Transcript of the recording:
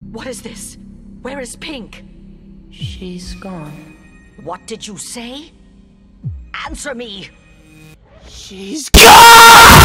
What is this? Where is Pink? She's gone. What did you say? Answer me! She's gone!